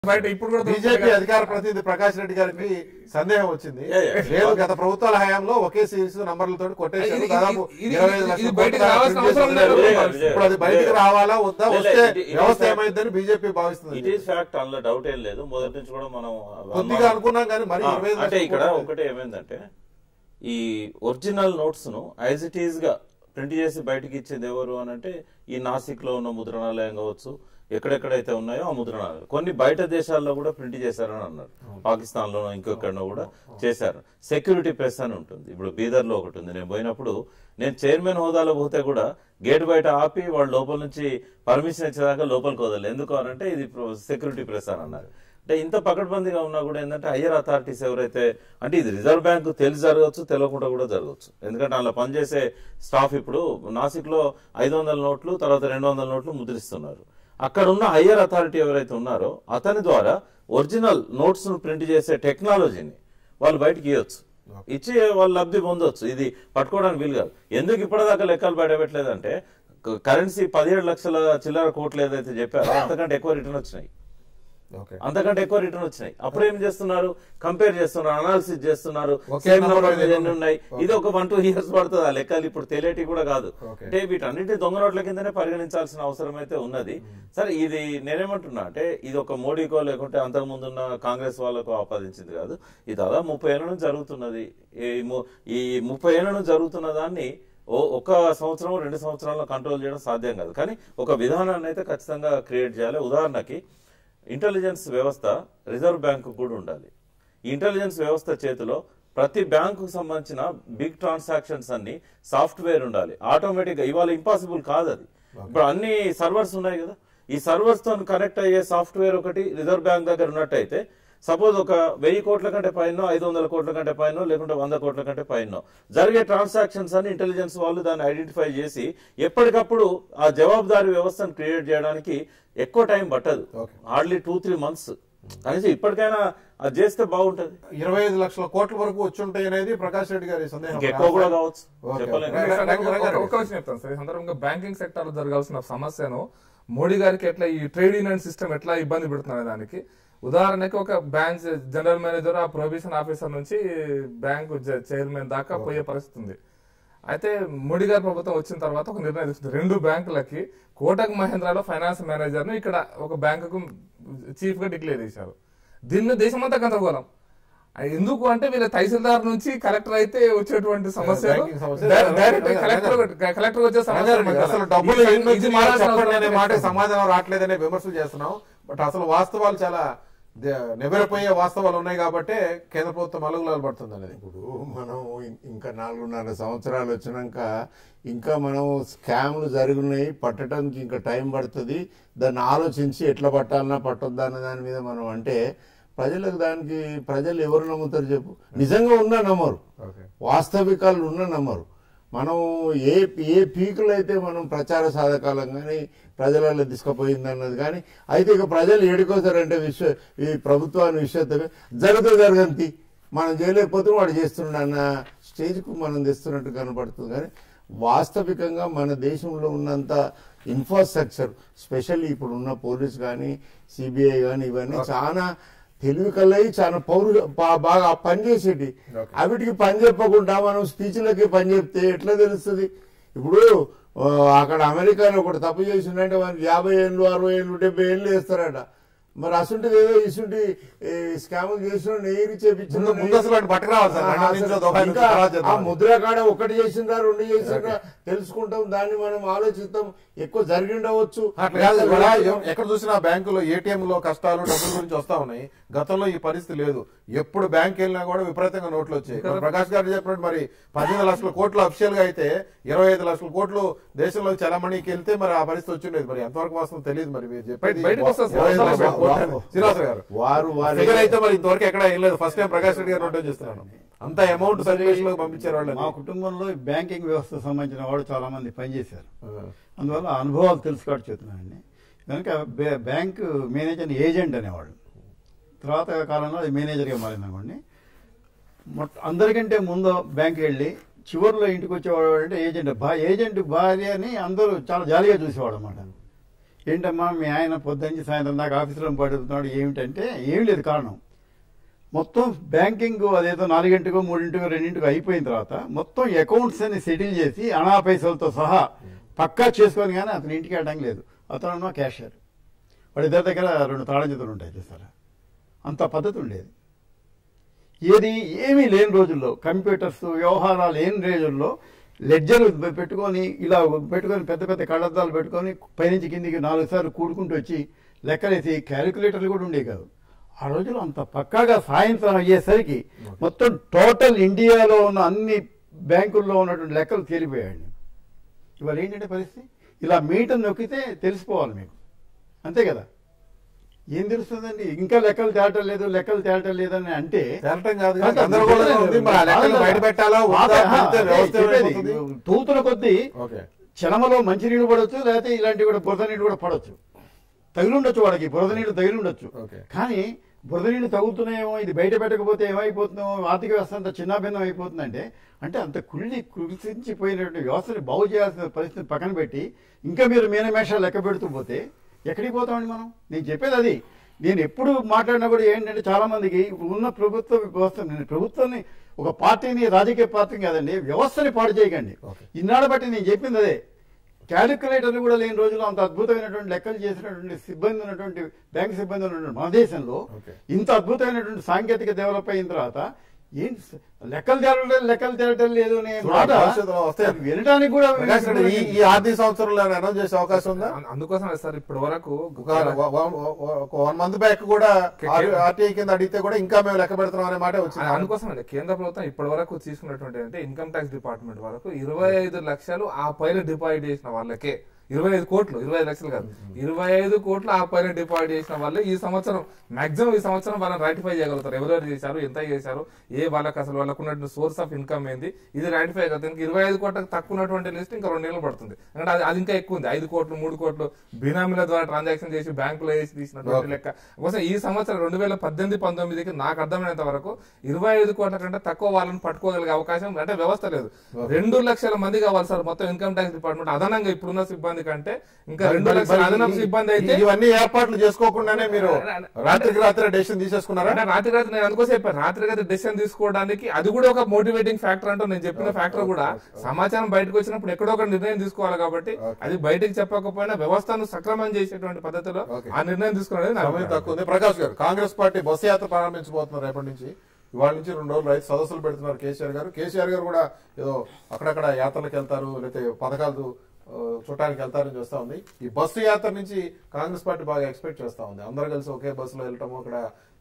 బయట ఇప్పుడు కూడా బీజేపీ అధికార ప్రతినిధి ప్రకాష్ రెడ్డి గారికి సందేహం వచ్చింది. లేదు, గత ప్రభుత్వాల హయాంలో ఒకే సిరీస్ నంబర్లతో కొట్టేశారు, దాదాపు 25 లక్షల కోట్లు. ఇప్పుడు అది బయటకు రావాలా వద్దా, వస్తే వ్యవస్థ ఏమైందని బీజేపీ భావిస్తుంది. ఇట్ ఈస్ ఫ్యాక్ట్, అందులో డౌట్ ఏం లేదు. మొదటి నుంచి కూడా మనం కొద్దిగా అనుకున్నాం కానీ మరి అంటే ఇక్కడ ఒకటే ఏమైందంటే ఈ ఒరిజినల్ నోట్స్ ను యాజ్ ఇట్ ఈజ్ గా ప్రింట్ చేసి బయటకి ఇచ్చేది ఎవరు అని అంటే ఈ నాసిక్ లో ఉన్న ముద్రణాలయం కావచ్చు, ఎక్కడెక్కడైతే ఉన్నాయో ఆ ముద్రణాలయాలు కొన్ని బయట దేశాల్లో కూడా ప్రింట్ చేశారని అన్నారు. పాకిస్తాన్ లోనో ఇంకొకడో కూడా చేశారు. సెక్యూరిటీ ప్రెస్ అని ఉంటుంది. ఇప్పుడు బీదర్ లో ఒకటి ఉంది. నేను పోయినప్పుడు నేను చైర్మన్ హోదాలో పోతే కూడా గేట్ బయట ఆపి వాళ్ళు లోపల నుంచి పర్మిషన్ ఇచ్చేదాకా లోపలికి వదలలేదు. ఎందుకు అనంటే ఇది సెక్యూరిటీ ప్రెస్ అని అన్నారు. అంటే ఇంత పకడ్బందీగా ఉన్నా కూడా ఏంటంటే హయ్యర్ అథారిటీస్ ఎవరైతే, అంటే ఇది రిజర్వ్ బ్యాంక్ తెలిసి జరగవచ్చు, తెలియకుండా కూడా జరగవచ్చు. ఎందుకంటే అందులో పనిచేసే స్టాఫ్ ఇప్పుడు నాసిక్ లో 500 నోట్లు, తర్వాత 200 నోట్లు ముద్రిస్తున్నారు. అక్కడ ఉన్న హయ్యర్ అథారిటీ ఎవరైతే ఉన్నారో అతని ద్వారా ఒరిజినల్ నోట్స్ ను ప్రింట్ చేసే టెక్నాలజీని వాళ్ళు బయటకి ఇవ్వచ్చు, ఇచ్చి వాళ్ళు లబ్ధి పొందొచ్చు. ఇది పట్టుకోవడానికి వీలు కాదు. ఎందుకు ఇప్పటిదాకా లెక్కలు బయటపెట్టలేదంటే కరెన్సీ 17 లక్షల చిల్లర కోట్లు ఏదైతే చెప్పారో అంతకంటే ఎక్కువ రిటర్న్ వచ్చినాయి. అప్పుడు ఏం చేస్తున్నారు, కంపేర్ చేస్తున్నారు, అనాలిసిస్ చేస్తున్నారు, ఎన్ని ఉన్నాయి. ఇది ఒక 1-2 years పడుతుంది. ఆ లెక్కలు ఇప్పుడు తెలియటి కూడా కాదు. అంటే వీటన్నిటి దొంగ నోట్ల కిందనే పరిగణించాల్సిన అవసరం అయితే ఉన్నది. సరే, ఇది నేనేమంటున్నా అంటే ఇది ఒక మోడీకో లేకుంటే అంతకుముందు ఉన్న కాంగ్రెస్ వాళ్ళకు ఆపాదించింది కాదు. ఇది దాదాపు 30 ఏళ్ల నుంచి జరుగుతున్నది. ఈ 30 ఏళ్ల నుంచి జరుగుతున్న దాన్ని ఒక సంవత్సరం 2 సంవత్సరాల్లో కంట్రోల్ చేయడం సాధ్యం కాదు. కానీ ఒక విధానాన్ని అయితే ఖచ్చితంగా క్రియేట్ చేయాలి. ఉదాహరణకి ఇంటెలిజెన్స్ వ్యవస్థ రిజర్వ్ బ్యాంకు కూడా ఉండాలి. ఈ ఇంటెలిజెన్స్ వ్యవస్థ చేతిలో ప్రతి బ్యాంకు సంబంధించిన బిగ్ ట్రాన్సాక్షన్స్ అన్ని సాఫ్ట్వేర్ ఉండాలి. ఆటోమేటిక్ గా ఇవాళ ఇంపాసిబుల్ కాదు అది. ఇప్పుడు అన్ని సర్వర్స్ ఉన్నాయి కదా, ఈ సర్వర్స్ తో కనెక్ట్ అయ్యే సాఫ్ట్వేర్ ఒకటి రిజర్వ్ బ్యాంక్ దగ్గర ఉన్నట్టయితే సపోజ్ ఒక 1000 కోట్ల కంటే పైన, 500 కోట్ల కంటే పైన, లేకుంటే 100 కోట్ల కంటే పైన జరిగే ట్రాన్సాక్షన్స్ అని ఇంటెలిజెన్స్ వాళ్ళు దాన్ని ఐడెంటిఫై చేసి ఎప్పటికప్పుడు ఆ జవాబుదారీ వ్యవస్థను క్రియేట్ చేయడానికి ఎక్కువ టైం పట్టదు. Hardly 2-3 months. కనీసం ఇప్పటికైనా అది చేస్తే బాగుంటది. 25 లక్షల కోట్ల వరకు వచ్చి ఉంటాయి అనేది ప్రకాష్ రెడ్డి గారి సందేహం. ఎక్కువ కూడా కావచ్చు. ఒక విషయం చెప్తాను సార్. ఈ సందర్భంగా బ్యాంకింగ్ సెక్టర్ లో జరగాల్సిన సమస్యను మోడీ గారికి ఎట్లా ఈ ట్రేడ్ యూనియన్ సిస్టమ్ ఎట్లా ఇబ్బంది పెడుతున్నారు దానికి ఉదాహరణకి ఒక బ్యాంక్ జనరల్ మేనేజర్ ఆ ప్రొహిబిషన్ ఆఫీసర్ నుంచి బ్యాంకు చైర్మన్ దాకా పోయే పరిస్థితి ఉంది. అయితే మోడీ గారి ప్రభుత్వం వచ్చిన తర్వాత ఒక నిర్ణయం తీసుకుంది. 2 బ్యాంకులకి కోటక్ మహేంద్రలో ఫైనాన్స్ మేనేజర్ ను ఇక్కడ ఒక బ్యాంకుకు చీఫ్ గా డిక్లేర్ చేశారు. దీన్ని దేశమంతా గందరగోళం. ఎందుకు అంటే వీళ్ళ తహసీల్దార్ నుంచి కలెక్టర్ అయితే వచ్చేటువంటి సమస్యలు డైరెక్ట్ కలెక్టర్ వచ్చే మాట సమాధానం రావట్లేదనే విమర్శలు చేస్తున్నాం. బట్ అసలు వాస్తవాలు చాలా నెవరిపోయే వాస్తవాలు ఉన్నాయి కాబట్టి కేంద్ర ప్రభుత్వం అలుగులాలు పడుతుంది అనేది. ఇప్పుడు మనం ఇంకా 4.5 సంవత్సరాలు వచ్చినాక ఇంకా మనం స్కామ్లు జరిగినాయి, పట్టడానికి ఇంకా టైం పడుతుంది. దాన్ని ఆలోచించి ఎట్లా పట్టాలన్నా పట్టొద్దా అన్న దాని మీద మనం అంటే ప్రజలకు దానికి ప్రజలు ఎవరు నమ్ముతారు చెప్పు? నిజంగా ఉన్నా నమ్మరు, వాస్తవికాలు ఉన్నా నమ్మరు. మనం ఏ పీకులు అయితే మనం ప్రచార సాధకాలం కానీ ప్రజలలో తీసుకుపోయింది అన్నది కానీ అయితే ఇక ప్రజలు ఏడుకోతారంటే ఈ ప్రభుత్వాన్ని జరగంతి మనం చేయలేకపోతే వాడు చేస్తున్నాడు అన్న స్టేజ్కు మనం తెస్తున్నట్టు కనపడుతుంది. కానీ వాస్తవికంగా మన దేశంలో ఉన్నంత ఇన్ఫ్రాస్ట్రక్చర్, స్పెషల్లీ ఇప్పుడు ఉన్న పోలీస్ కానీ సిబిఐ కానీ ఇవన్నీ చాలా తెలివి కలయి చాలా బాగా పనిచేసేటి. అవిటికి పని చెప్పకుండా మనం స్పీచ్లకి పని చెప్తే ఎట్లా తెలుస్తుంది? ఇప్పుడు అక్కడ అమెరికాలో ఒకటి తప్పు చేసిందంటే మనకి 50 ఏళ్ళు 60 ఏళ్ళు 70 ఏళ్ళు వేస్తారట. మరి అసంటిది ఏదో ఇసుంటి స్కాములు చేసిన నెయ్యి చేపించిన ఆ ముద్ర కాడ ఒకటి చేసిందా 2 చేసిందా తెలుసుకుంటాం, దాన్ని మనం ఆలోచిస్తాం. ఎక్కువ జరిగిండవచ్చు. ఎక్కడ చూసినా బ్యాంకులో ఏటీఎం లో కష్టాలు డబ్బుల గురించి వస్తా ఉన్నాయి. గతంలో ఈ పరిస్థితి లేదు. ఎప్పుడు బ్యాంక్ వెళ్ళినా కూడా విపరీతంగా నోట్లు వచ్చాయి. ప్రకాష్ గారు చెప్పినట్టు మరి 18 లక్షల కోట్లు అఫిషియల్ గా అయితే 25 లక్షల కోట్లు దేశంలో చలామణికి వెళ్తే మరి ఆ పరిస్థితి వచ్చిండేది. మరి ఎంతవరకు వస్తుందో తెలియదు. మరి మీరు చెప్పేది శ్రీనివాస గారు ఫిగర్ అయితే మరి ఇంతవరకు ఎక్కడ ఏం లేదు. ఫస్ట్ టైం ప్రకాష్ రెడ్డి గారు నోట్ చేస్తున్నాను. అంత అమౌంట్ సర్వేషన్ లో పంపించారు వాళ్ళు. మా కుటుంబంలో బ్యాంకింగ్ వ్యవస్థ సంబంధించిన వాళ్ళు చాలా మంది పనిచేశారు. అందువల్ల అనుభవాలు తెలుసుకోవడం చెప్తున్నానండి. కనుక బ్యాంక్ మేనేజర్ ఏజెంట్ అనేవాళ్ళు తర్వాత కాలంలో అది మేనేజర్గా మారిందనుకోండి. అందరికంటే ముందు బ్యాంక్ వెళ్ళి చివరిలో ఇంటికి వచ్చేవాడు అంటే ఏజెంట్ భార్య అని అందరూ చాలా జాలీగా చూసేవాడు అనమాట. ఏంటమ్మా మీ ఆయన పొద్దుంచి సాయంత్రం దాకా ఆఫీసులో పడుతున్నాడు ఏమిటంటే ఏం లేదు కారణం. మొత్తం బ్యాంకింగ్ అదేదో 4 గంటకో 3 గంటకో 2 గంటకో అయిపోయిన తర్వాత మొత్తం అకౌంట్స్ అన్ని సెటిల్ చేసి అనా పైసలతో సహా పక్కా చేసుకొని కానీ అతని ఇంటికి వెళ్ళడం లేదు. అతను క్యాషియర్, వాడి ఇద్దరి దగ్గర 2 తాళం చేతులు ఉంటాయి చూస్తారా, అంత పద్ధతి ఉండేది. ఏది ఏమీ లేని రోజుల్లో, కంప్యూటర్స్ వ్యవహారాలు లేని రోజుల్లో లెడ్జర్ పెట్టుకొని ఇలా పెట్టుకొని పెద్ద పెద్ద కళ్ళద్దాలు పెట్టుకొని పైనుంచి కిందికి 4 సార్లు కూడుకుంటూ వచ్చి లెక్కలేసి క్యాలిక్యులేటర్లు కూడా ఉండేవి కాదు ఆ రోజుల్లో. అంత పక్కాగా సాయంత్రం అయ్యేసరికి మొత్తం టోటల్ ఇండియాలో ఉన్న అన్ని బ్యాంకుల్లో ఉన్నటువంటి లెక్కలు తేలిపోయాయండి. ఇవాళ ఏంటంటే పరిస్థితి, ఇలా మీటర్ నొక్కితే తెలిసిపోవాలి మీకు, అంతే కదా. ఏం తెలుస్తుందండి, ఇంకా లెక్కలు తేలటం లేదు లెక్కలు తేలటం లేదని అంటే తూతుల కొద్దీ చలమలో మంచినీళ్ళు పడవచ్చు, లేకపోతే ఇలాంటివి కూడా బురద నీళ్ళు కూడా పడవచ్చు, తగిలిండొచ్చు, వాడికి బురద నీళ్ళు తగిలిండొచ్చు. కానీ బురద నీళ్ళు తగులుతున్నాయేమో, ఇది బయట పెట్టకపోతే ఏమైపోతుందో, ఆర్థిక వ్యవస్థ అంత చిన్నాభిన్నం అయిపోతుందంటే అంటే అంత కృషించిపోయినటువంటి వ్యవస్థని బాగు చేయాల్సిన పరిస్థితిని పక్కన పెట్టి ఇంకా మీరు మీనమేషాలు లెక్క పెడుతూ పోతే ఎక్కడికి పోతామండి మనం. నేను చెప్పేది అది. నేను ఎప్పుడు మాట్లాడినా కూడా ఏంటంటే చాలా మందికి ఉన్న ప్రభుత్వ వ్యవస్థ, ప్రభుత్వాన్ని ఒక పార్టీని రాజకీయ పార్టీని కాదండి, వ్యవస్థని పాడు చేయకండి. ఇన్నాళ్ళ బట్టి నేను చెప్పింది అదే. క్యాలిక్యులేటర్లు కూడా లేని రోజుల్లో అంత అద్భుతమైనటువంటి లెక్కలు చేసినటువంటి సిబ్బంది ఉన్నటువంటి బ్యాంక్ సిబ్బంది ఉన్నటువంటి మన దేశంలో ఇంత అద్భుతమైనటువంటి సాంకేతిక డెవలప్ అయిన తర్వాత ఏంటి లెక్కలు తేలటం లేదు అనే మాట వినడానికి కూడా ఈ ఆర్థిక సంవత్సరంలో అనౌన్స్ చేసే అవకాశం ఉందా? అందుకోసం సార్ ఇప్పటి వరకు 1 మంత్ బ్యాక్ కూడా ఆర్టీఐ కింద అడిగితే కూడా ఇంకా మేము లెక్క పెడుతున్నాం అనే మాట వచ్చింది. అందుకోసం అండి కేంద్ర ప్రభుత్వం ఇప్పటి వరకు తీసుకున్నటువంటి అంటే ఇన్కమ్ ట్యాక్స్ డిపార్ట్మెంట్ వరకు 25 లక్షలు ఆ పైన డిపాజిట్ చేసిన వాళ్ళకే 25 కోట్లు, 25 లక్షలు కాదు, 25 కోట్లు ఆ పైన డిపాజిట్ చేసిన వాళ్ళు ఈ సంవత్సరం మాక్సిమం ఈ సంవత్సరం వాళ్ళని రాటిఫై చేయగలుగుతారు. ఎవరెవరు చేశారు, ఎంత చేశారు, వాళ్ళకి అసలు వాళ్ళకు ఉన్నటువంటి సోర్స్ ఆఫ్ ఇన్కమ్ ఏంది, ఇది రాటిఫై అవుతుంది. 25 కోట్లకు తక్కువ ఉన్నటువంటి లిస్ట్ ఇంకా 2 నెలలు పడుతుంది. అంటే అది ఇంకా ఎక్కువ ఉంది. 5 కోట్లు 3 కోట్లు బినామీల ద్వారా ట్రాన్సాక్షన్ చేసి బ్యాంకులో వేసి తీసినటువంటి లెక్క కోసం ఈ సంవత్సరం 2018-19కి నాకు అర్థమైనంత వరకు 25 కోట్ల కంటే తక్కువ వాళ్ళని పట్టుకోగలిగే అవకాశం అంటే వ్యవస్థ లేదు. 2 లక్షల మంది కావాలి సార్ మొత్తం ఇన్కమ్ ట్యాక్స్ డిపార్ట్మెంట్ అదనంగా ఇప్పుడున్న సిబ్బంది కంటే ఇంకా 2 లక్షల అదనపు సిబ్బంది అయితే ఇవన్నీ ఏర్పాట్లు చేసుకోకుండానే మీరు రాత్రికి రాత్రి డెసిషన్ తీసేసుకున్నారా? రాత్రి రాత్రి నేను అందుకోసం చెప్పాను, రాత్రి రాత్రి డెసిషన్ తీసుకోవడానికి అది కూడా ఒక మోటివేటింగ్ ఫ్యాక్టర్ అంటూ నేను చెప్పిన ఫ్యాక్టర్ కూడా సమాచారం బయటకు వచ్చినప్పుడు ఎక్కడో ఒక నిర్ణయం తీసుకోవాలి కాబట్టి అది బయటకు చెప్పకపోయినా వ్యవస్థను సక్రమం చేసేటువంటి పద్ధతిలో ఆ నిర్ణయం తీసుకున్నది తక్కువ ఉంది. ప్రకాష్ గారు, కాంగ్రెస్ పార్టీ బస్సు యాత్ర ప్రారంభించబోతున్నారు రేపటి నుంచి. ఇవాళ నుంచి 2 రోజులు రైతు సదస్సులు పెడుతున్నారు కేసీఆర్ గారు కూడా ఏదో అక్కడక్కడ యాత్రలకు వెళ్తారు, లేకపోతే పథకాలు చూడటానికి వెళ్తారని చూస్తా ఉంది. ఈ బస్సు యాత్ర నుంచి కాంగ్రెస్ పార్టీ బాగా ఎక్స్పెక్ట్ చేస్తా ఉంది. అందరూ కలిసి ఒకే బస్సులో వెళ్ళటము. అక్కడ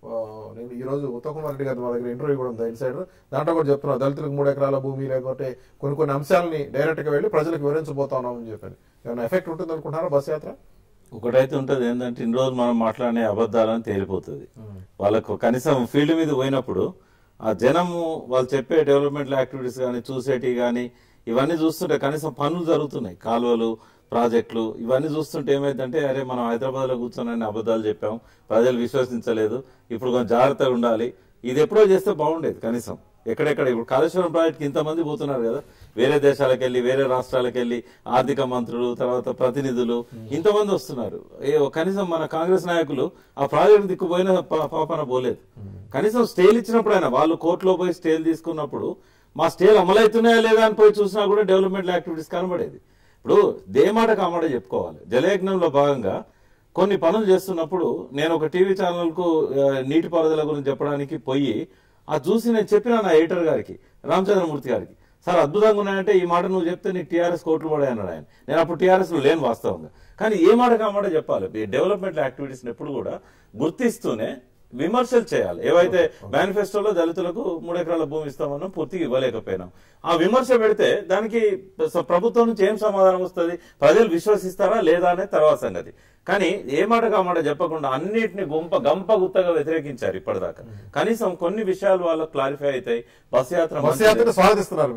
ఈ రోజు ఉత్తమ్ కుమార్ రెడ్డి గారు మా దగ్గర ఇంటర్వ్యూ కూడా ఉంది ఇన్సైడర్, దాంట్లో కూడా చెప్తున్నారు దళితులకు 3 ఎకరాల భూమి లేకపోతే కొన్ని అంశాలని డైరెక్ట్ గా వెళ్ళి ప్రజలకు వివరించబోతా ఉన్నామని చెప్పాను. ఏమైనా ఎఫెక్ట్ ఉంటుంది అనుకుంటున్నారా బస్సు యాత్ర? ఒకటైతే ఉంటుంది ఏంటంటే ఇన్ని రోజులు మనం మాట్లాడే అబద్ధాలని తేలిపోతుంది. వాళ్ళకు కనీసం ఫీల్డ్ మీద పోయినప్పుడు ఆ జనము వాళ్ళు చెప్పే డెవలప్మెంట్ యాక్టివిటీస్ కానీ చూసేటి కానీ ఇవన్నీ చూస్తుంటే కనీసం పనులు జరుగుతున్నాయి, కాలువలు ప్రాజెక్టులు ఇవన్నీ చూస్తుంటే ఏమైందంటే అరే మనం హైదరాబాద్ లో కూర్చొని అబద్ధాలు చెప్పాం, ప్రజలు విశ్వసించలేదు, ఇప్పుడు కొంచెం జాగ్రత్తగా ఉండాలి, ఇది ఎప్పుడో చేస్తే బాగుండేది. కనీసం ఎక్కడెక్కడ ఇప్పుడు కాళేశ్వరం ప్రాజెక్ట్కి ఇంతమంది పోతున్నారు కదా, వేరే దేశాలకు వెళ్ళి వేరే రాష్ట్రాలకు వెళ్ళి ఆర్థిక మంత్రులు తర్వాత ప్రతినిధులు ఇంతమంది వస్తున్నారు. కనీసం మన కాంగ్రెస్ నాయకులు ఆ ప్రాజెక్టు దిక్కుపోయిన పాపన పోలేదు. కనీసం స్టేలు ఇచ్చినప్పుడైనా వాళ్ళు కోర్టులో పోయి స్టేలు తీసుకున్నప్పుడు మా స్టేలు అమలవుతున్నాయా లేదా అని పోయి చూసినా కూడా డెవలప్మెంట్ యాక్టివిటీస్ కనబడేది. ఇప్పుడు దేమాట కామాట చెప్పుకోవాలి. జలయజ్ఞంలో భాగంగా కొన్ని పనులు చేస్తున్నప్పుడు నేను ఒక టీవీ ఛానల్ కు నీటిపారుదల గురించి చెప్పడానికి పోయి అది చూసి నేను చెప్పిన నా ఎడిటర్ గారికి రామచంద్రమూర్తి గారికి, సార్ అద్భుతంగా ఉన్నాయంటే ఈ మాట నువ్వు చెప్తే నీకు టీఆర్ఎస్ కోట్లు పడాయి అన్నాడు ఆయన. నేను అప్పుడు టీఆర్ఎస్ లో లేను వాస్తవంగా, కానీ ఏ మాట కామాట చెప్పాలి. ఈ డెవలప్మెంట్ యాక్టివిటీస్ ఎప్పుడు కూడా గుర్తిస్తూనే విమర్శలు చేయాలి. ఏవైతే మేనిఫెస్టోలో దళితులకు 3 ఎకరాల భూమి ఇస్తామన్నా పూర్తిగా ఇవ్వలేకపోయినాం, ఆ విమర్శ పెడితే దానికి ప్రభుత్వం నుంచి ఏం సమాధానం వస్తుంది, ప్రజలు విశ్వసిస్తారా లేదా అనే తర్వాత సంగతి. కానీ ఏ మాట కామాట చెప్పకుండా అన్నిటిని గంప గుత్తగా వ్యతిరేకించారు ఇప్పటిదాకా. కనీసం కొన్ని విషయాలు వాళ్ళకి క్లారిఫై అవుతాయి. బస్ యాత్ర స్వాగతిస్తున్నారు.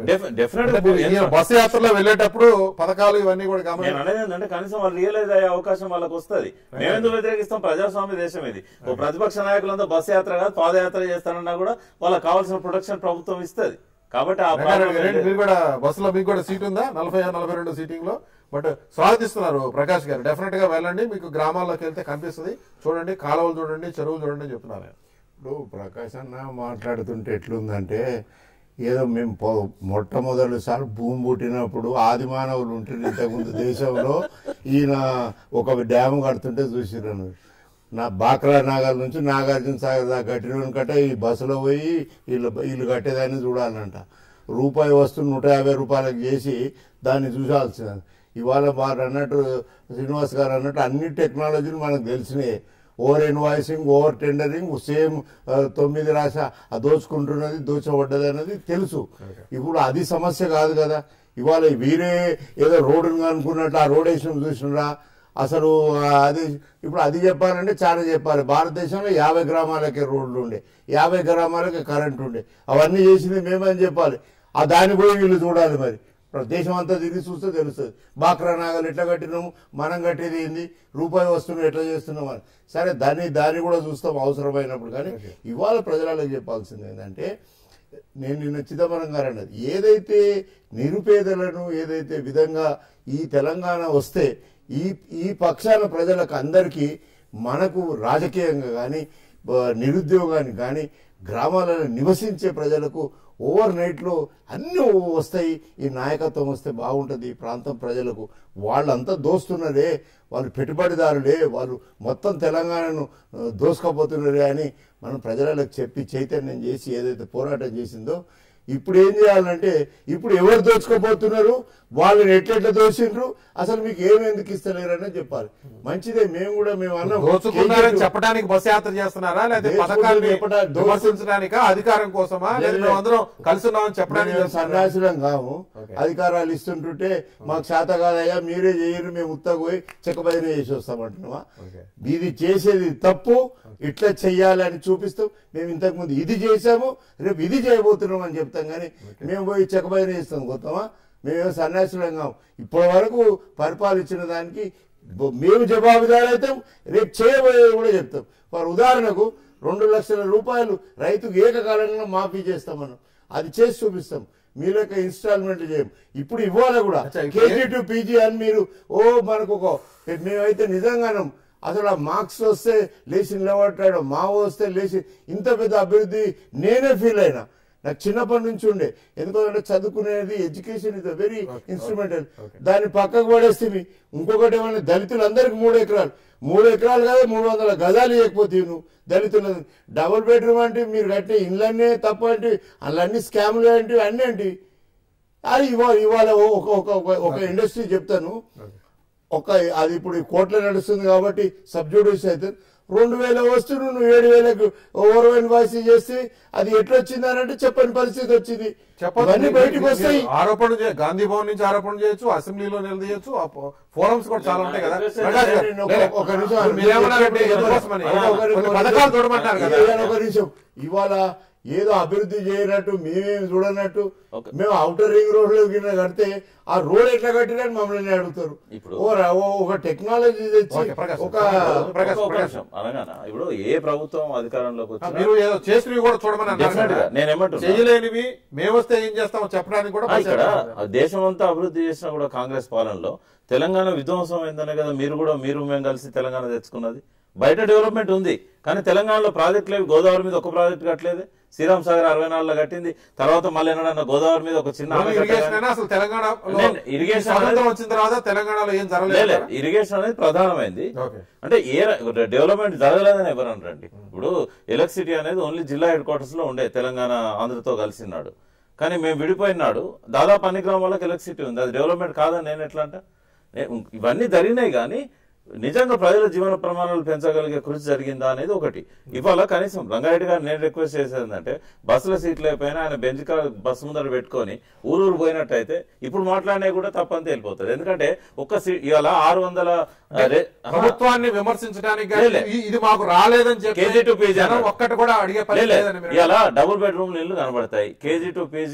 బస్ యాత్రలో వెళ్ళేటప్పుడు పథకాలు ఇవన్నీ కూడా నేను అనేది ఏంటంటే కనీసం వాళ్ళు రియలైజ్ అయ్యే అవకాశం వాళ్ళకి వస్తుంది. మేమెందుకు వ్యతిరేకిస్తాం, ప్రజాస్వామ్య దేశం ఇది. ఓ ప్రతిపక్ష నాయకులంతా బస్ యాత్ర కాదు పాదయాత్ర చేస్తానన్నా కూడా వాళ్ళకి కావాల్సిన ప్రొటెక్షన్ ప్రభుత్వం ఇస్తుంది. కాబట్టి ఆ ప్రాబ్లం మీరు కూడా బస్సులో మీకు కూడా సీట్ ఉందా 40-42 సీటింగ్ లో? బట్ స్వాగతిస్తున్నారు ప్రకాష్ గారు. డెఫినెట్ గా వెళ్ళండి, మీకు గ్రామాల్లోకి వెళ్తే కనిపిస్తుంది. చూడండి, కాలువలు చూడండి, చెరువులు చూడండి అని చెప్తున్నారు. ఇప్పుడు ప్రకాష్ అన్న మాట్లాడుతుంటే ఎట్లుందంటే ఏదో మేము మొట్టమొదటిసారి భూమి పుట్టినప్పుడు ఆది మానవులు ఉంటుంది ఇంతకుముందు దేశంలో ఈయన ఒక డ్యామ్ కడుతుంటే చూసినాను. నా బాక్రా నాగర్ నుంచి నాగార్జున సాగర్ దాకా కట్టిన కట్ట ఈ బస్సులో పోయి వీళ్ళు కట్టేదాన్ని చూడాలంట. రూపాయి వస్తువు 150 రూపాయలకు చేసి దాన్ని చూసాల్సింది. ఇవాళ వారు అన్నట్టు శ్రీనివాస్ గారు అన్నట్టు అన్ని టెక్నాలజీలు మనకు తెలిసినాయి. Over invoicing, over tendering, same 9 రాశ దోచుకుంటున్నది, దోచబడ్డది అన్నది తెలుసు. ఇప్పుడు అది సమస్య కాదు కదా. ఇవాళ వీరే ఏదో రోడ్డుగా అనుకున్నట్టు ఆ రోడ్ వేసిన చూసినరా అసలు అది ఇప్పుడు అది చెప్పాలంటే చాలా చెప్పాలి. భారతదేశంలో 50 గ్రామాలకే రోడ్లు ఉండే, 50 గ్రామాలకే కరెంట్ ఉండే. అవన్నీ చేసింది మేమని చెప్పాలి. ఆ దాన్ని కూడా వీళ్ళు చూడాలి. మరి దేశం అంతా తిరిగి చూస్తే తెలుస్తుంది. బాక్రా నాగలు ఎట్లా కట్టినాము, మనం కట్టేది ఏంది, రూపాయి వస్తున్నాం ఎట్లా చేస్తున్నాం అని. సరే దాన్ని కూడా చూస్తాం అవసరమైనప్పుడు. కానీ ఇవాళ ప్రజలకు చెప్పాల్సింది ఏంటంటే, నేను నిన్న చిదంబరం గారు అన్నది ఏదైతే నిరుపేదలను ఏదైతే విధంగా ఈ తెలంగాణ వస్తే ఈ పక్షాన ప్రజలకు అందరికీ మనకు రాజకీయంగా కానీ నిరుద్యోగానికి కానీ గ్రామాలలో నివసించే ప్రజలకు ఓవర్ నైట్లో అన్నీ వస్తాయి. ఈ నాయకత్వం వస్తే బాగుంటుంది ఈ ప్రాంతం ప్రజలకు. వాళ్ళంతా దోస్తున్నారే, వాళ్ళు పెట్టుబడిదారులే, వాళ్ళు మొత్తం తెలంగాణను దోసుకపోతున్నారే అని మనం ప్రజలకు చెప్పి చైతన్యం చేసి ఏదైతే పోరాటం చేసిందో ఇప్పుడు ఏం చేయాలంటే, ఇప్పుడు ఎవరు దోచుకోబోతున్నారు, వాళ్ళని ఎట్లెట్లా దోషిండ్రు, అసలు మీకు ఏమెందుకు ఇస్తలేరని చెప్పాలి. మంచిదే, మేము కూడా మేము అన్నాం చెప్పడానికి బస్ యాత్ర చేస్తున్నారా, లేదా పథకాన్ని విమర్శించడానికా, అధికారం కోసమా, లేదా అందరం కలిసి ఉన్నామని చెప్పడానికి సన్యాసులం కాము. అధికారాలు ఇస్తుంటుంటే మాకు శాత కాదయ్యా మీరే చేయరు, మేము ఉత్తగా పోయి చెక్కబదిన చేసి వస్తామంటున్నావా? ఇది చేసేది తప్పు, ఇట్లా చెయ్యాలని చూపిస్తాం. మేము ఇంతకు ముందు ఇది చేసాము, రేపు ఇది చేయబోతున్నాం అని చెప్తాం. కానీ మేము పోయి చెక్కబదిన చేస్తాం పోతామా? మేమేమో సన్యాసులం కాము. ఇప్పటి వరకు పరిపాలించిన దానికి మేము జవాబుదారు అవుతాం, రేపు చేయబోయేది కూడా చెప్తాం. వారు ఉదాహరణకు 2 లక్షల రూపాయలు రైతుకు ఏకకాలంలో మాఫీ చేస్తాం, మనం అది చేసి చూపిస్తాం. మీ లెక్క ఇన్స్టాల్మెంట్లు చేయం. ఇప్పుడు ఇవ్వాలి కూడా కేజీ టు పీజీ అని మీరు మనకు మేమైతే నిజంగానం అసలు ఆ మార్క్స్ వస్తే లేచి నిలబడ్డాడు, మావో వస్తే లేచి ఇంత పెద్ద అభివృద్ధి నేనే ఫీల్ అయినా. నాకు చిన్నప్పటి నుంచి ఉండే, ఎందుకంటే చదువుకునేది ఎడ్యుకేషన్ ఇస్ వెరీ ఇన్స్ట్రుమెంటల్. దాన్ని పక్కకు పడేస్తే ఇంకొకటి ఏమన్నా దళితులందరికీ 3 ఎకరాలు 3 ఎకరాలు కాదు 300 గజాలు ఇవ్వకపోతే నువ్వు దళితులు డబుల్ బెడ్రూమ్ అంటే మీరు కట్టే ఇళ్ళన్నీ తప్పు అంటే అన్నీ స్కామ్లు అంటే అన్నీ అంటే అది ఇవాళ ఒక ఇండస్ట్రీ చెప్తాను. అది ఇప్పుడు కోట్ల నడుస్తుంది కాబట్టి సబ్జుడిస్ అయితే 2000 వస్తువులు నువ్వు 7000కు ఓవర్ ఇన్వాయిస్ చేస్తే అది ఎట్లా వచ్చింది అని అంటే చెప్పని పరిస్థితి వచ్చింది. చెప్పండి బయటకు వస్తాయి. ఆరోపణలు గాంధీ భవన్ నుంచి ఆరోపణ చేయొచ్చు, అసెంబ్లీలో నిలదీయచ్చు, ఫోరమ్స్ కూడా చాలా ఉంటాయి కదా. ఒక నిమిషం, ఇవాళ ఏదో అభివృద్ధి చేయనట్టు మేమేమి చూడనట్టు మేము అవుటర్ రింగ్ రోడ్ లో కడితే ఆ రోడ్ ఎట్లా కట్టినా మమ్మల్ని అడుగుతారు. ఒక టెక్నాలజీ తెచ్చి ఇప్పుడు ఏ ప్రభుత్వం అధికారంలోకి చేసినవి కూడా చూడమని చేయలేనివి మేము వస్తే ఏం చేస్తామో చెప్పడానికి కూడా ఇక్కడ దేశం అంతా అభివృద్ధి చేసినా కూడా కాంగ్రెస్ పాలనలో తెలంగాణ విధ్వంసం అయిందనే కదా మీరు మేము కలిసి తెలంగాణ తెచ్చుకున్నది. బయట డెవలప్మెంట్ ఉంది కానీ తెలంగాణలో ప్రాజెక్టులు ఏవి, గోదావరి మీద ఒక ప్రాజెక్టు కట్టలేదు, శ్రీరామ్ సాగర్ 64లో కట్టింది, తర్వాత మళ్ళీ ఏమన్నా గోదావరి మీద ఒక చిన్న ఇరిగేషన్ వచ్చిన తర్వాత తెలంగాణలో ఏం జరగలేదు. ఇరిగేషన్ అనేది ప్రధానమైంది. అంటే ఏ డెవలప్మెంట్ జరగలేదని ఎవరు అనరండి. ఇప్పుడు ఎలక్ట్రిసిటీ అనేది ఓన్లీ జిల్లా హెడ్ క్వార్టర్స్ లో ఉండే, తెలంగాణ ఆంధ్రతో కలిసినాడు. కానీ మేము విడిపోయినాడు దాదాపు అన్ని గ్రామాలకు ఎలక్ట్రిసిటీ ఉంది. అది డెవలప్మెంట్ కాదని నేను ఎట్లా అంటే, ఇవన్నీ జరిగినాయి కానీ నిజంగా ప్రజల జీవన ప్రమాణాలు పెంచగలిగే కృషి జరిగిందా అనేది ఒకటి. ఇవాళ కనీసం రంగారెడ్డి గారు నేను రిక్వెస్ట్ చేసేది ఏంటంటే, బస్సుల సీట్లు అయిపోయినా ఆయన బెంచ్ బస్సు ముందర పెట్టుకొని ఊరు పోయినట్టయితే ఇప్పుడు మాట్లాడినా కూడా తప్పని తేలిపోతుంది. ఎందుకంటే ఒక్క సీట్ ఇవాళ 600 ప్రభుత్వాన్ని విమర్శించడానికి ఇది మాకు రాలేదని చెప్పి కేజీ టు పీజీ ఒక్కటి కూడా అడిగే ఇలా డబుల్ బెడ్రూమ్ ఇల్లు కనబడతాయి. కేజీ టు పీజీ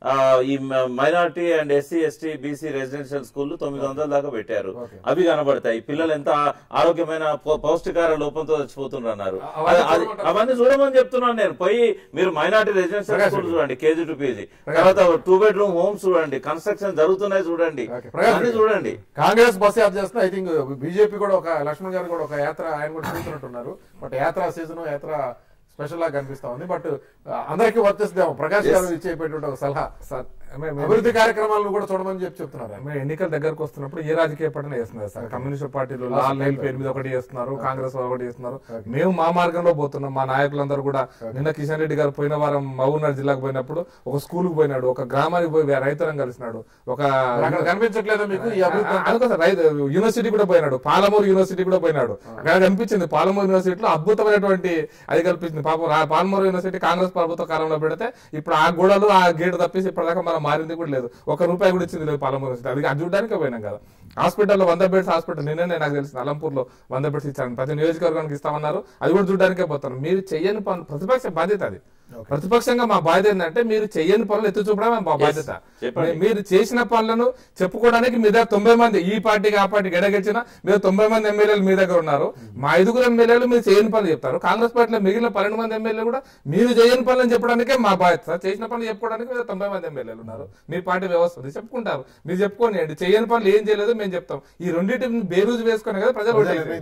ఈ minority and SC ST BC residential school 900 దాకా పెట్టారు. అవి కనబడతాయి. పిల్లలు ఎంత ఆరోగ్యమైన పౌష్టికార లోపంతో చచ్చిపోతున్నారు అన్నారు. అవన్నీ చూడమని చెప్తున్నాను నేను. పోయి మీరు మైనారిటీ రెసిడెన్షియల్ స్కూల్ చూడండి, కేజీ టు పీజీ, తర్వాత 2 బెడ్రూమ్ హోమ్స్ చూడండి, కన్స్ట్రక్షన్ జరుగుతున్నాయి చూడండి, అన్ని చూడండి. కాంగ్రెస్ బస్ యాత్ర చేస్తున్నా. ఐ థింక్ బీజేపీ కూడా ఒక లక్ష్మణ్ గారు కూడా ఒక యాత్ర ఆయన కూడా చూస్తున్నట్టున్నారు. బట్ యాత్ర సీజన్ యాత్ర స్పెషల్ గా కనిపిస్తా ఉంది. బట్ అందరికీ వర్తిస్తాము. ప్రకాష్ గారు ఇచ్చేటువంటి ఒక సలహా సార్, అభివృద్ధి కార్యక్రమాలను కూడా చూడమని చెప్తున్నారు. ఎన్నికల దగ్గరకు వస్తున్నప్పుడు ఏ రాజకీయ పార్టీ చేస్తున్నారు సార్? కమ్యూనిస్ట్ పార్టీలు లాల్ లైన్ పేరు మీద ఒకటి చేస్తున్నారు, కాంగ్రెస్ ఒకటి చేస్తున్నారు. మేము మా మార్గంలో పోతున్నాం. మా నాయకులందరూ కూడా నిన్న కిషన్ రెడ్డి గారు పోయిన వారం మహబూబ్నగర్ జిల్లాకు పోయినప్పుడు ఒక స్కూల్ కు పోయినాడు, ఒక గ్రామానికి పోయి రైతులను కలిసినాడు. ఒక కనిపించట్లేదు మీకు ఈ యూనివర్సిటీ కూడా పోయినాడు, పాలమూరు యూనివర్సిటీ కూడా పోయినాడు. అక్కడ కనిపించింది పాలమూరు యూనివర్సిటీలో అద్భుతమైనటువంటి అది కల్పించింది. పాపం పాలమూరు యూనివర్సిటీ కాంగ్రెస్ ప్రభుత్వ కాలంలో పెడితే ఇప్పుడు ఆ గోడలు ఆ గేటు తప్పేసి ఇప్పటిదాకా మనం మారింది కూడా లేదు. ₹1 కూడా ఇచ్చింది లేదు పాలమూరు యూనివర్సిటీ. అది చూడడానికి పోయినాం కదా. హాస్పిటల్లో 100 బెడ్స్ హాస్పిటల్ నిన్ననే నాకు తెలిసింది అలంపూర్లో 100 బెడ్స్ ఇచ్చాను. ప్రతి నియోజకవర్గానికి ఇస్తామన్నారు. అది కూడా చూడడానికే పోతాను. మీరు చెయ్యని పనులు ప్రతిపక్ష బాధ్యత. అది ప్రతిపక్షంగా మా బాధ్యత ఏంటంటే మీరు చెయ్యని పనులు ఎత్తి చూపడమే మా బాధ్యత. మీరు చేసిన పనులను చెప్పుకోవడానికి మీ దగ్గర 90 మంది ఈ పార్టీకి ఆ పార్టీకి ఎడగెచ్చిన మీరు 90 మంది ఎమ్మెల్యేలు మీ దగ్గర ఉన్నారు. మా 5 ఎమ్మెల్యేలు మీరు చేయని పనులు చెప్తారు. కాంగ్రెస్ పార్టీలో మిగిలిన 12 మంది ఎమ్మెల్యేలు కూడా మీరు చేయని పనులను చెప్పడానికే మా బాధ్యత. చేసిన పనులు చెప్పుకోవడానికి మీరు 90 మంది ఎమ్మెల్యేలు ఉన్నారు. మీ పార్టీ వ్యవస్థ ఉంది, చెప్పుకుంటారు. మీరు చెప్పుకోండి చేయని పనులు ఏం చేయలేదు మేము చెప్తాం. ఈ రెండింటిని బేరూజు వేసుకునే కదా ప్రజలు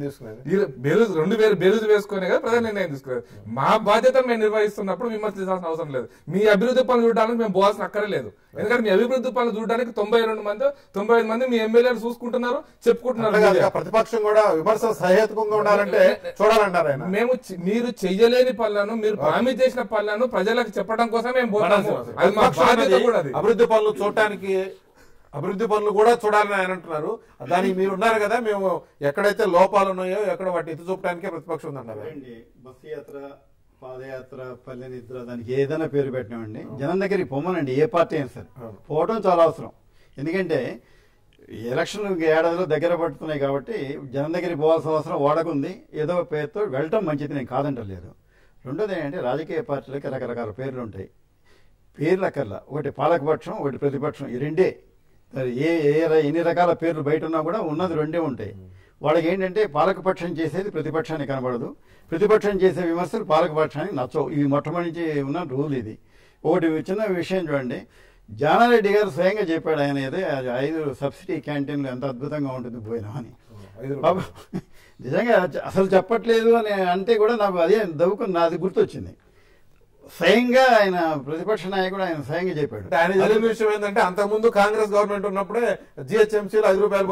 బేరూజు వేసుకునే కదా ప్రజలు నిర్ణయం తీసుకున్నారు. మా బాధ్యత మేము నిర్వహిస్తున్నప్పుడు విమర్శించాల్సిన అవసరం లేదు. మీ అభివృద్ధి పనులు చూడడానికి మేము పోవాల్సిన అక్కర్లేదు. ఎందుకంటే మీ అభివృద్ధి పనులు చూడడానికి 95 మంది మీ ఎమ్మెల్యేలు చూసుకుంటున్నారు, చెప్పుకుంటున్నారు. ప్రతిపక్షం కూడా విమర్శ సహేతుకంగా ఉండాలంటే చూడాలంటారు. మేము మీరు చెయ్యలేని పనులను మీరు హామీ చేసిన పనులను ప్రజలకు చెప్పడం కోసం మేము పోతాము. అది మా బాధ్యత కూడా. అభివృద్ధి పనులు చూడటానికి అభివృద్ధి పనులు కూడా చూడాలని ఆయన అంటున్నారు. దానికి మీరు ఉన్నారు కదా, మేము ఎక్కడైతే లోపాలు ఉన్నాయో ఎక్కడ వాటి ఎత్తి చూపడానికే ప్రతిపక్షం ఉందన్నారు. బస్సు యాత్ర, పాదయాత్ర, పల్లె నిద్ర, దానికి ఏదైనా పేరు పెట్టినామండి. జనం దగ్గరికి పొమ్మనండి, ఏ పార్టీ అయినా సరే. పోవటం చాలా అవసరం. ఎందుకంటే ఎలక్షన్ ఏడాదిలో దగ్గర పడుతున్నాయి కాబట్టి జనం దగ్గరికి పోవాల్సిన అవసరం వాడకుంది. ఏదో పేరుతో వెళ్ళటం మంచిది, నేను కాదంటలేదు. రెండోది ఏంటంటే రాజకీయ పార్టీలకి రకరకాల పేర్లు ఉంటాయి. పేర్లు అక్కర్లా, ఒకటి పాలకపక్షం, ఒకటి ప్రతిపక్షం, ఈ రెండే. ఎన్ని రకాల పేర్లు బయట ఉన్నా కూడా ఉన్నది రెండే ఉంటాయి. వాళ్ళకి ఏంటంటే పాలకపక్షం చేసేది ప్రతిపక్షానికి కనబడదు, ప్రతిపక్షం చేసే విమర్శలు పాలకపక్షానికి నచ్చవు. ఇవి మొట్టమొదటి ఉన్న రూల్ ఇది. ఒకటి చిన్న విషయం చూడండి, జానారెడ్డి గారు స్వయంగా చెప్పాడు. ఆయన ఏదో 5 సబ్సిడీ క్యాంటీన్లు ఎంత అద్భుతంగా ఉంటుంది పోయినా అని. నిజంగా అసలు చెప్పట్లేదు అని అంటే కూడా నాకు అదే దవ్వుకుని నాది గుర్తొచ్చింది. స్వయంగా ఆయన ప్రతిపక్ష నాయకుడు ఆయన స్వయంగా చెప్పాడు. ఆయన తెలియని విషయం ఏంటంటే అంతకుముందు కాంగ్రెస్ గవర్నమెంట్ ఉన్నప్పుడే జిహెచ్ఎంసీలో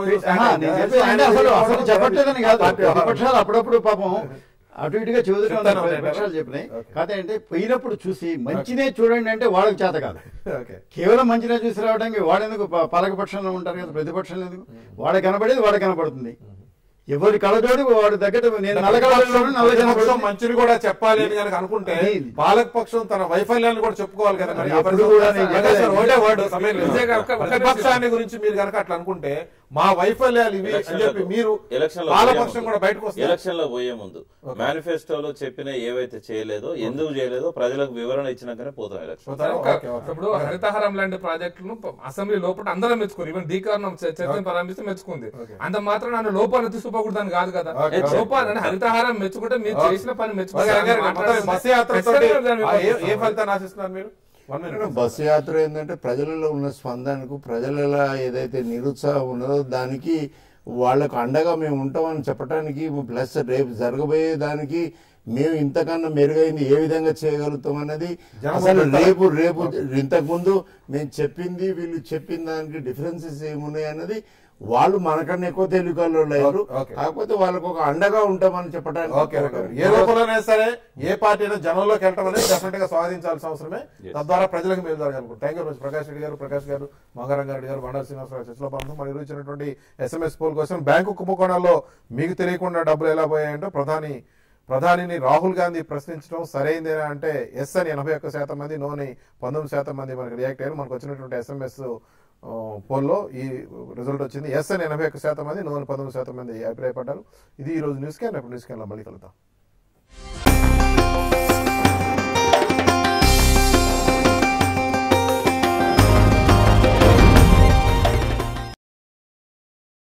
అసలు చెప్పట్లేదని కాదు. ప్రతిపక్షాలు అప్పుడప్పుడు పాపం అటు ఇటుగా చదువుతున్న ప్రతిపక్షాలు చెప్పినాయి. కాకపోతే అంటే పోయినప్పుడు చూసి మంచినే చూడండి అంటే వాళ్ళకి చేత కాదు. కేవలం మంచినే చూసి రావడానికి వాడెందుకు పాలకపక్షంలో ఉంటారు కదా, ప్రతిపక్షంలో ఎందుకు? వాడ కనబడేది వాడ కనబడుతుంది. ఎవరి కళజోడు వాడు దగ్గర నేను మంచిని కూడా చెప్పాలి అని కనుక అనుకుంటే పాలకపక్షం తన వైఫల్యాన్ని కూడా చెప్పుకోవాలి కదా. ప్రతిపక్షాన్ని గురించి మీరు కనుక అట్లా అనుకుంటే మా వైఫల్యాలు ఇవి అని చెప్పి మీరు పాలకపక్షం కూడా బయటకు వస్తుంది. ఎలక్షన్ లో పోయే ముందు మేనిఫెస్టోలో చెప్పిన ఏవైతే చేయలేదో, ఎందుకు చేయలేదో ప్రజలకు వివరణ ఇచ్చినాకనే పోతాం ఎలక్షన్. ఇప్పుడు హరితహారం లాంటి ప్రాజెక్టులను అసెంబ్లీ లోపల అందరం మెచ్చుకోరు. ఈవెన్ డీకారణం చర్చను ప్రారంభిస్తే మెచ్చుకుంది. అంత మాత్రం నన్ను లోపాలు తీసుకోకూడదని కాదు కదా. లోపాలని హరితహారం మెచ్చుకుంటే మీరు చేసిన పని మెచ్చుకుంటారు. బస్ యాత్ర ఏ ఫలితాన్ని ఆశిస్తున్నారు మీరు? బస్సు యాత్ర ఏంటంటే ప్రజలలో ఉన్న స్పందనకు, ప్రజలలో ఏదైతే నిరుత్సాహం ఉన్నదో దానికి వాళ్ళకు అండగా మేము ఉంటామని చెప్పడానికి, ప్లస్ రేపు జరగబోయే దానికి మేము ఇంతకన్నా మెరుగైంది ఏ విధంగా చేయగలుగుతాం అన్నది అసలు రేపు ఇంతకు ముందు మేము చెప్పింది వీళ్ళు చెప్పిన దానికి డిఫరెన్సెస్ ఏమున్నాయి అన్నది వాళ్ళు మనకన్నా ఎక్కువ తెలివికల్లో లేరు. కాకపోతే వాళ్ళకు ఒక అండగా ఉంటామని చెప్పడానికి ఏ రూపంలోనే సరే ఏ పార్టీ అయినా జనంలోకి వెళ్ళటం అనేది డెఫినెట్ గా స్వాధించాల్సిన అవసరమే. తద్వారా ప్రజలకు మేలు జరగాలనుకుంటున్నాను. థ్యాంక్ యూ ప్రకాష్ గారు, మంగారంగారెడ్డి గారు, బండారు శ్రీనివాసరావు చర్చలో పాల్గొని మనం నిర్వహించినటువంటి SMS పోల్ కోసం బ్యాంకు కుంభకోణాల్లో మీకు తెలియకుండా డబ్బులు ఎలా పోయాయంటో ప్రధానిని రాహుల్ గాంధీ ప్రశ్నించడం సరైందేనా అంటే ఎస్ అని 81% మంది, నో అని 19% మంది మనకి రియాక్ట్ అయ్యారు. మనకు వచ్చినటువంటి SMS పోల్లో ఈ రిజల్ట్ వచ్చింది. ఎస్ అని 81% మంది, నో అని 19% మంది అభిప్రాయపడ్డారు. ఇది ఈ రోజు న్యూస్ క్యాన్. రేపు న్యూస్ క్యాన్ లో మళ్ళీ కలుద్దాం.